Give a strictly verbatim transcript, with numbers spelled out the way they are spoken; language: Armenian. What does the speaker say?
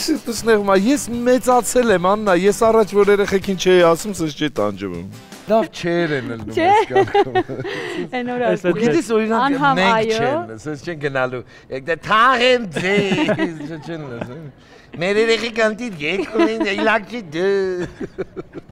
Տեսնեմ, ես մեծացել եմ, Աննա, ես առաջ որ երեխեքին չէի ասում, սենց չի տանջվում։ Լավ չեր են լնում այս կարգում։ Են օրար։ Ու գիտես օրինակ մենք չեն, սենց չեն գնալու։ Եկդե թաղ եմ ձեզ, չեն լսում։ Մեր երեխեքան դիտ եկում են իլակ չի դու։